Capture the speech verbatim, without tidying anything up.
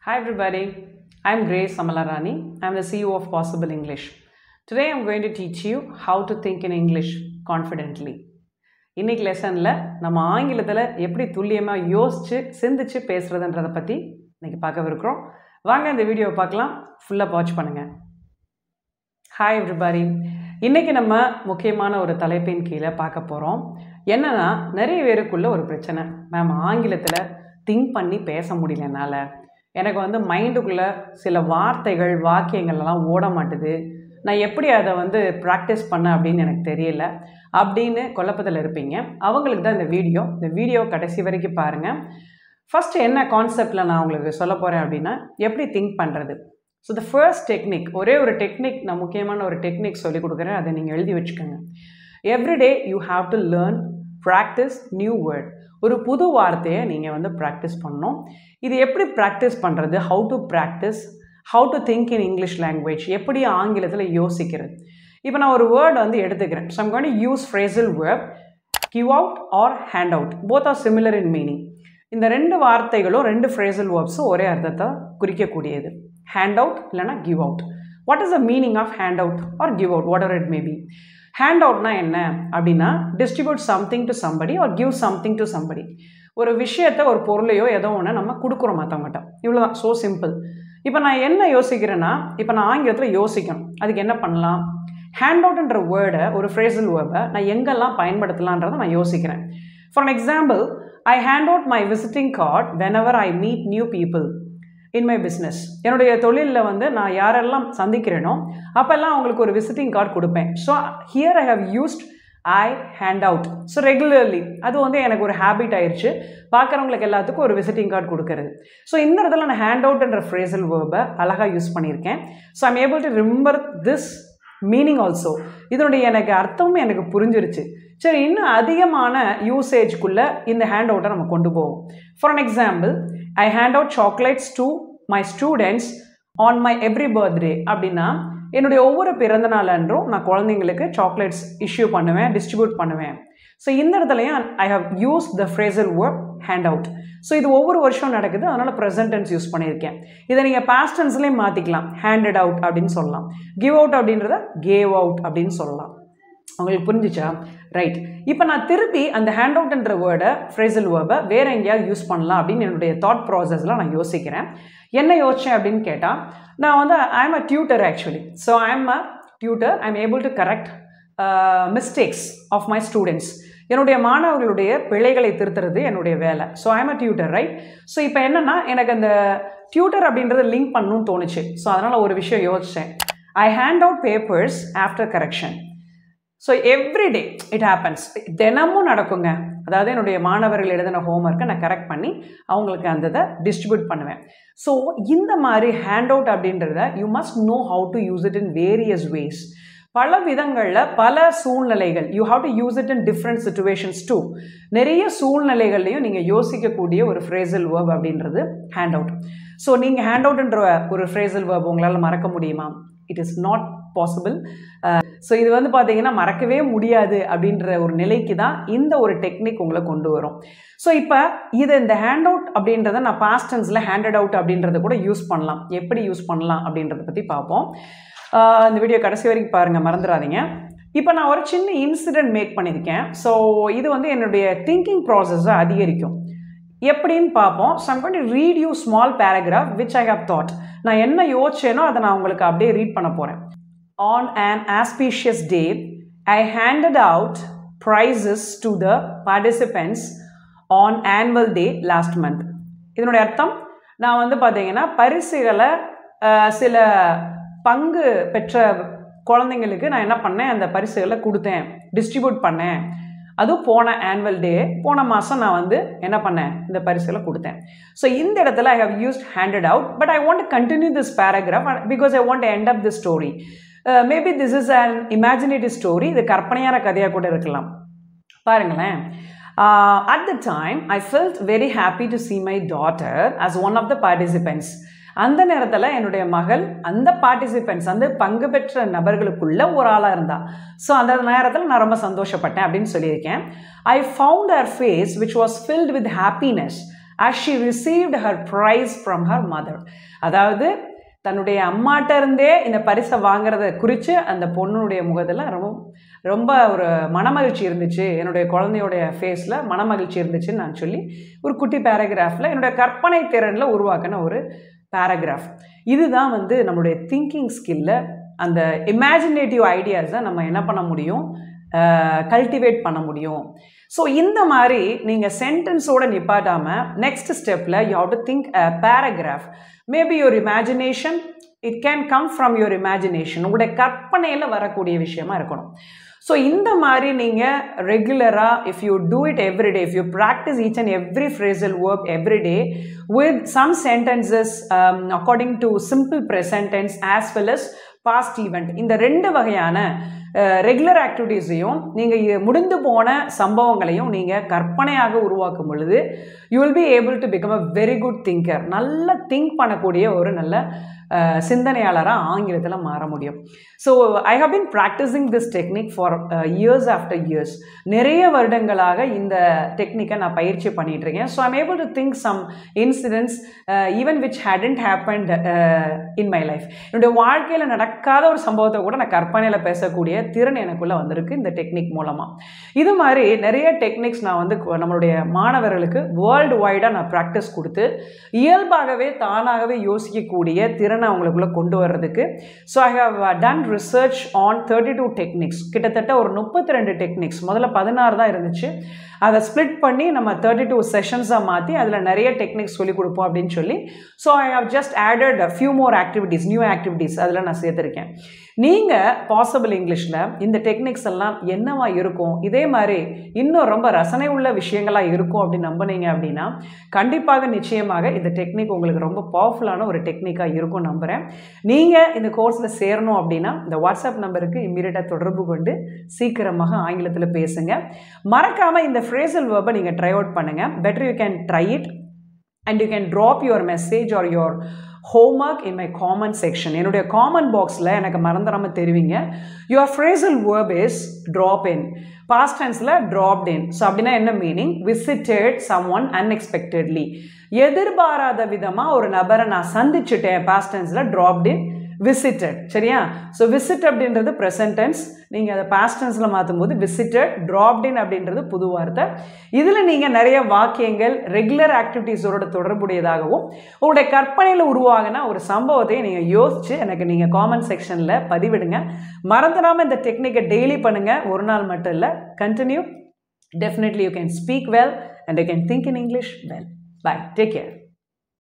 Hi everybody, I'm Grace Samalarani. I'm the C E O of Possible English. Today I'm going to teach you how to think in English confidently. இன்னைக்கு லெசனில் நம்ம ஆங்கிலத்தில் எப்படி துல்லியமாக யோசித்து சிந்திச்சு பேசுகிறதுன்றதை பற்றி இன்றைக்கி பார்க்கவிருக்கிறோம். வாங்க இந்த வீடியோவை பார்க்கலாம், ஃபுல்லாக வாட்ச் பண்ணுங்கள். ஹாய் எவ்ரிபடி, இன்றைக்கி நம்ம முக்கியமான ஒரு தலைப்பின் கீழே பார்க்க போகிறோம். என்னென்னா, நிறைய பேருக்குள்ள ஒரு பிரச்சனை, மேம் ஆங்கிலத்தில் திங்க் பண்ணி பேச முடியலனால எனக்கு வந்து மைண்டுக்குள்ளே சில வார்த்தைகள் வாக்கியங்கள்லாம் ஓட மாட்டுது, நான் எப்படி அதை வந்து ப்ராக்டிஸ் பண்ண அப்படின்னு எனக்கு தெரியல அப்படின்னு குழப்பத்தில் இருப்பீங்க. அவங்களுக்கு தான் இந்த வீடியோ. இந்த வீடியோ கடைசி வரைக்கும் பாருங்கள். ஃபஸ்ட்டு என்ன கான்செப்டில் நான் உங்களுக்கு சொல்ல போகிறேன் அப்படின்னா, எப்படி திங்க் பண்ணுறது. ஸோ த ஃபர்ஸ்ட் டெக்னிக், ஒரே ஒரு டெக்னிக், நான் முக்கியமான ஒரு டெக்னிக் சொல்லிக் கொடுக்குறேன், அதை நீங்கள் எழுதி வச்சுக்கோங்க. Every day you have to learn practice new word. ஒரு புது வார்த்தையை நீங்கள் வந்து ப்ராக்டிஸ் பண்ணணும். இது எப்படி ப்ராக்டிஸ் பண்ணுறது, how to practice, how to think in English language, எப்படி ஆங்கிலத்தில் யோசிக்கிறது. இப்போ நான் ஒரு வேர்டு வந்து எடுத்துக்கிறேன். So I'm going to use phrasal verb, give out or hand out. Both are similar in meaning. இந்த ரெண்டு வார்த்தைகளும் ரெண்டு ஃப்ரேசல் வேர்ப்ஸும் ஒரே அர்த்தத்தை குறிக்கக்கூடியது. ஹேண்ட் அவுட் இல்லைனா give out. What is the meaning of hand out or give out, whatever it may be. Hand அவுட்னா என்ன அப்படின்னா, distribute something to somebody or give something to somebody. ஒரு விஷயத்தை, ஒரு பொருளையோ ஏதோ ஒன்று நம்ம கொடுக்குறோம் மற்றவங்ககிட்ட, இவ்வளோதான். So simple. இப்போ நான் என்ன யோசிக்கிறேன்னா, இப்போ நான் ஆங்கிலத்தில் யோசிக்கணும், அதுக்கு என்ன பண்ணலாம். ஹேண்ட் அவுட்ன்ற வேர்டை, ஒரு ஃப்ரேசல் வேர்டை நான் எங்கெல்லாம் பயன்படுத்தலான்றதை நான் யோசிக்கிறேன். For example, I hand out my visiting card whenever I meet new people in my business. என்னுடைய தொழிலில் வந்து நான் யாரெல்லாம் சந்திக்கிறேனோ அப்போல்லாம் அவங்களுக்கு ஒரு விசிட்டிங் கார்டு கொடுப்பேன். So here I have used I hand out. So regularly அது வந்து எனக்கு ஒரு ஹேபிட் ஆயிடுச்சு, பார்க்குறவங்களுக்கு எல்லாத்துக்கும் ஒரு விசிட்டிங் கார்டு கொடுக்கறது. ஸோ இந்த இடத்துல நான் ஹேண்ட் அவுட்ன்ற ஃப்ரேசல் வேர்பை அழகாக யூஸ் பண்ணியிருக்கேன். So I'm able to remember this meaning also. இதனுடைய எனக்கு அர்த்தமும் எனக்கு புரிஞ்சிருச்சு. சரி, இன்னும் அதிகமான யூசேஜ்குள்ளே இந்த ஹேண்ட் அவுட்டை நம்ம கொண்டு போவோம். For an example, I hand out chocolates to my students on my every birthday. அப்படின்னா, என்னுடைய ஒவ்வொரு பிறந்த நாள் அன்றும் நான் குழந்தைங்களுக்கு சாக்லேட்ஸ் இஷ்யூ பண்ணுவேன், டிஸ்ட்ரிபியூட் பண்ணுவேன். ஸோ இந்த இடத்துலையும் I have use the phrasal verb hand out. So இது ஒவ்வொரு வருஷம் நடக்குது, அதனால் ப்ரெசன்ட் டென்ஸ் யூஸ் பண்ணியிருக்கேன். இதை நீங்கள் பாஸ்ட் டென்ஸ்லேயும் மாற்றிக்கலாம், ஹேண்டட் அவுட் அப்படின்னு சொல்லலாம். கிவ் அவுட் அப்படின்றத கேவ் அவுட் அப்படின்னு சொல்லலாம். உங்களுக்கு புரிஞ்சிச்சா? ரைட். இப்போ நான் திருப்பி அந்த ஹேண்ட் அவுட்ன்ற வேர்டை, ஃப்ரேசல் வேர்பை வேறு எங்கேயாவது யூஸ் பண்ணலாம் அப்படின்னு என்னுடைய தாட் ப்ராசஸில் நான் யோசிக்கிறேன். என்ன யோசித்தேன் அப்படின்னு கேட்டால், நான் வந்து I am a tutor actually. So I am a tutor, I am able to correct mistakes of my students. என்னுடைய மாணவர்களுடைய பிழைகளை திருத்துறது என்னுடைய வேலை. So I am a tutor, right. So இப்போ என்னென்னா, எனக்கு அந்த டியூட்டர் அப்படின்றத லிங்க் பண்ணணும்னு தோணுச்சு. ஸோ அதனால் ஒரு விஷயம் யோசித்தேன். I hand out papers after correction. So every day it happens. தினமும் நடக்குங்க. அதாவது என்னுடைய மாணவர்கள் எழுதின ஹோம்ஒர்க்கை நான் கரெக்ட் பண்ணி அவங்களுக்கு அந்த இதை டிஸ்ட்ரிபியூட் பண்ணுவேன். ஸோ இந்த மாதிரி ஹேண்ட் அவுட் அப்படின்றத you must know how to use it in various ways. பல விதங்களில், பல சூழ்நிலைகள், you have to use it in different situations too. நிறைய சூழ்நிலைகள்லையும் நீங்கள் யோசிக்கக்கூடிய ஒரு ஃப்ரேசல் வேர்ப் அப்படின்றது ஹேண்ட் அவுட். ஸோ நீங்கள் ஹேண்ட் அவுட்ன்ற ஒரு ஃப்ரேசல் வேர்ப் உங்களால் மறக்க முடியுமா? It is not possible. So இது வந்து பார்த்தீங்கன்னா மறக்கவே முடியாது அப்படின்ற ஒரு நிலைக்கு தான் இந்த ஒரு டெக்னிக் உங்களை கொண்டு வரும். ஸோ இப்போ இது இந்த ஹேண்ட் அவுட் அப்படின்றத நான் பாஸ்ட் டென்ஸில் ஹேண்டட் அவுட் அப்படின்றத கூட யூஸ் பண்ணலாம். எப்படி யூஸ் பண்ணலாம் அப்படின்றத பற்றி பார்ப்போம். இந்த வீடியோ கடைசி வரைக்கும் பாருங்கள், மறந்துடாதீங்க. இப்போ நான் ஒரு சின்ன இன்சிடென்ட் மேக் பண்ணியிருக்கேன். ஸோ இது வந்து என்னுடைய திங்கிங் ப்ராசஸை அதிகரிக்கும். எப்படின்னு பார்ப்போம். So I'm going to read you small paragraph which I have thought. நான் என்ன யோசிச்சேனோ அதை நான் உங்களுக்கு அப்படியே ரீட் பண்ண போகிறேன். On an auspicious day, I handed out prizes to the participants on annual day last month. இதனுடைய அர்த்தம், நான் வந்து பார்த்தீங்கன்னா பரிசுகளை சில பங்கு பெற்ற குழந்தைங்களுக்கு நான் என்ன பண்ணேன், அந்த பரிசுகளை கொடுத்தேன், டிஸ்ட்ரிபியூட் பண்ணேன். அதுவும் போன ஆனுவல் டே, போன மாதம் நான் வந்து என்ன பண்ணேன், இந்த பரிசுகளை கொடுத்தேன். ஸோ இந்த இடத்துல I have used handed out. But I want to continue this paragraph because I want to end up this story. Maybe this is an imaginative story. இது கற்பனையான கதையாக கூட இருக்கலாம். பாருங்களேன். At the time I felt very happy to see my daughter as one of the participants. அந்த நேரத்தில் என்னுடைய மகள் அந்த பார்ட்டிசிபென்ட்ஸ், அந்த பங்கு பெற்ற நபர்களுக்குள்ள ஒரு ஆளாக இருந்தா. ஸோ அந்த நேரத்தில் நான் ரொம்ப சந்தோஷப்பட்டேன் அப்படின்னு சொல்லியிருக்கேன். I found her face which was filled with happiness as she received her prize from her mother. அதாவது தன்னுடைய அம்மாட்ட இருந்தே இந்த பரிசை வாங்குறத குறித்து அந்த பொண்ணுடைய முகத்தில் ரொம்ப ரொம்ப ஒரு மனமகிழ்ச்சி இருந்துச்சு, என்னுடைய குழந்தையோடைய ஃபேஸில் மனமகிழ்ச்சி இருந்துச்சுன்னு நான் சொல்லி ஒரு குட்டி பேராகிராஃபில் என்னுடைய கற்பனை திறனில் உருவாக்கின ஒரு பேராகிராஃப். இதுதான் வந்து நம்மளுடைய திங்கிங் ஸ்கில்ல அந்த இமேஜினேட்டிவ் ஐடியாஸை நம்ம என்ன பண்ண முடியும், கல்டிவேட் பண்ண முடியும். ஸோ இந்த மாதிரி நீங்கள் சென்டென்ஸோடு நிப்பாட்டாமல் நெக்ஸ்ட் ஸ்டெப்பில் you have to think a paragraph. Maybe your imagination, it can come from your imagination, உங்களுடைய கற்பனையில் வரக்கூடிய விஷயமா இருக்கணும். ஸோ இந்த மாதிரி நீங்கள் ரெகுலராக if you do it every day, if you practice each and every phrasal verb every day with some sentences according to simple present tense as well as past event, இந்த ரெண்டு வகையான ரெகுலர் ஆக்டிவிட்டீஸையும் நீங்கள் முடிந்து போன சம்பவங்களையும் நீங்கள் கற்பனையாக உருவாக்கும் பொழுது you will be able to become a very good thinker. நல்ல திங்க் பண்ணக்கூடிய ஒரு நல்ல சிந்தனையாளராக ஆங்கிலத்தில் மாற முடியும். So I have been practising this technique for years after years. நிறைய வருடங்களாக இந்த டெக்னிக்கை நான் பயிற்சி பண்ணிகிட்டு இருக்கேன். So I'm able to think some incidents even which hadn't happened in my life. என்னுடைய வாழ்க்கையில் நடக்காத ஒரு சம்பவத்தை கூட நான் கற்பனையில் பேசக்கூடிய திறன் எனக்குள்ளே வந்திருக்கு இந்த டெக்னிக் மூலமாக. இது மாதிரி நிறைய டெக்னிக்ஸ் நான் வந்து நம்மளுடைய மாணவர்களுக்கு வேர்ல்டு வைடாக நான் ப்ராக்டிஸ் கொடுத்து இயல்பாகவே தானாகவே யோசிக்கக்கூடிய திறனை அவங்களுக்குள்ள கொண்டு வர்றதுக்கு. So I have done research on thirty two techniques. கிட்டத்தட்ட ஒரு முப்பத்தி ரெண்டு டெக்னிக்ஸ், முதல்ல பதினாறு தான் இருந்துச்சு, அதை ஸ்ப்ளிட் பண்ணி நம்ம தேர்ட்டி டூ செஷன்ஸாக மாற்றி அதில் நிறைய டெக்னிக்ஸ் சொல்லிக் கொடுப்போம் அப்படின்னு சொல்லி. So I have just added few more activities, new activities அதில் நான் சேர்த்துருக்கேன். நீங்கள் பாசிபிள் இங்கிலீஷில் இந்த டெக்னிக்ஸ் எல்லாம் என்னவா இருக்கும், இதே மாதிரி இன்னும் ரொம்ப ரசனை உள்ள விஷயங்களாக இருக்கும் அப்படின்னு நம்பினீங்க அப்படின்னா கண்டிப்பாக நிச்சயமாக இந்த டெக்னிக் உங்களுக்கு ரொம்ப பவர்ஃபுல்லான ஒரு டெக்னிக்காக இருக்கும் நம்புகிறேன். நீங்கள் இந்த கோர்ஸில் சேரணும் அப்படின்னா இந்த வாட்ஸ்அப் நம்பருக்கு இம்மீடியட்டாக தொடர்பு கொண்டு சீக்கிரமாக ஆங்கிலத்தில் பேசுங்க. மறக்காமல் இந்த ஃப்ரேசல் வேர்பை நீங்கள் ட்ரை அவுட் பண்ணுங்கள். Better you can try it and you can drop your message or your homework in my comment section. என்னுடைய காமெண்ட் பாக்ஸில் எனக்கு மறந்துடாமல் தெரிவிங்க. your phrasal verb is drop in, past tenseல dropped in. ஸோ அப்படின்னா என்ன meaning, visited someone unexpectedly, எதிர்பாராத விதமாக ஒரு நபரை நான் சந்திச்சுட்டேன், past tenseல dropped in, visited. சரியா? ஸோ visit அப்படின்றது present tense, நீங்கள் அதை past tenseல மாற்றும் போது visited, dropped in அப்படின்றது புது வார்த்தை. இதில் நீங்கள் நிறைய வாக்கியங்கள் ரெகுலர் ஆக்டிவிட்டீஸோட தொடர்புடையதாகவும் உங்களுடைய கற்பனையில் உருவாகின ஒரு சம்பவத்தை நீங்கள் யோசித்து எனக்கு நீங்கள் காமெண்ட் செக்ஷனில் பதிவிடுங்க. மறந்துடாமல் இந்த டெக்னிக்கை டெய்லி பண்ணுங்கள், ஒரு நாள் மட்டும் இல்லை, continue. Definitely you can speak well and you can think in English well. Bye. Take care.